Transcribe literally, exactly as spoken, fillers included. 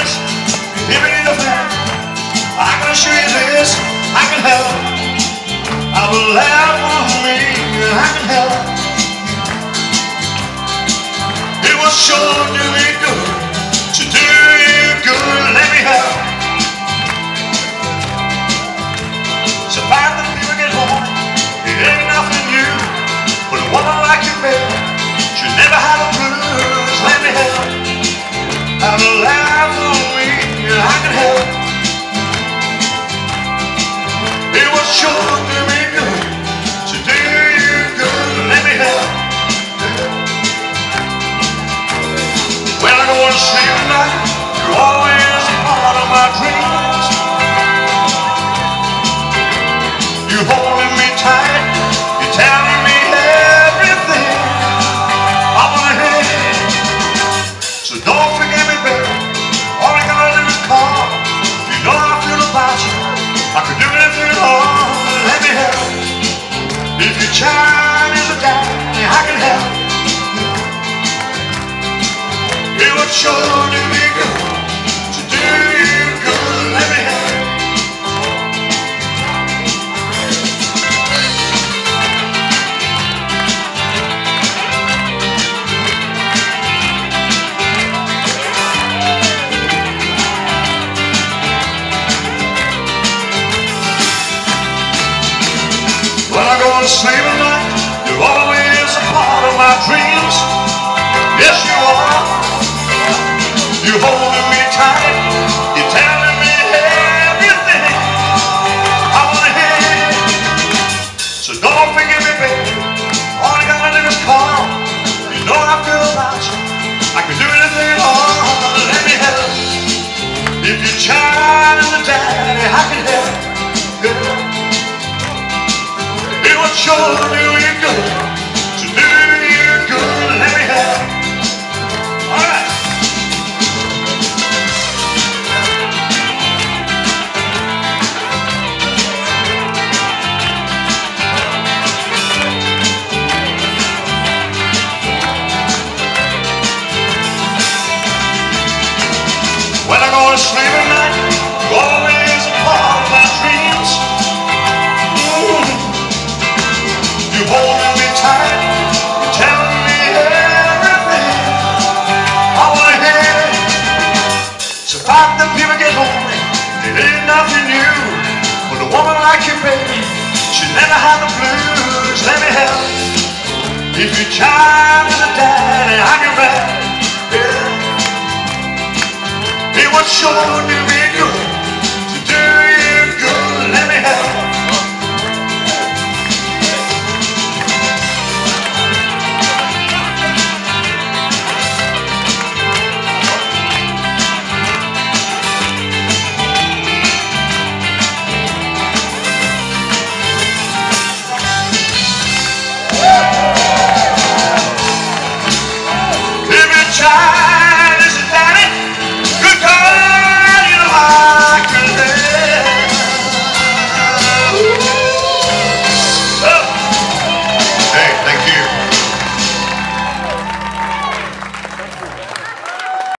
this, if you need a friend, I can assure you this, I can help. I will laugh on me, I can help. It will sure do me good to do you good, let me help. So by the time you get home, it ain't nothing new, but a woman like you, baby, should never have a blues, let me help. I will laugh on me, I can help. It will sure do me good to do you good, let me help. When I go to sleep at night, you're always a part of my dreams. You're holding me tight, you're telling me everything I wanna hear. So don't forget me, baby, all I gotta do is call. You know how I feel about you, I could do anything at all, let me help. If your child is a daddy, I can help. It would sure do me good to do you good, let me help. When I go to sleep at night, you're always a part of my dreams. Yes, you are. You're holding me tight, you're telling me everything I wanna hear. So don't forget me, baby, all I gotta do is call. You know how I feel about you, I can do anything at all, let me help. If your child is a daddy, I can help, girl. It would sure do you good to do you good, let me help. Alright. When I go to sleep at night, you're always a part of my dreams. Mm. You're holding me tight, you're telling me everything I wanna hear. So if the people get lonely, it ain't nothing new, but a woman like you, baby, should never have the blues, let me help. If your child is a daddy, I can rap, yeah. It would sure do me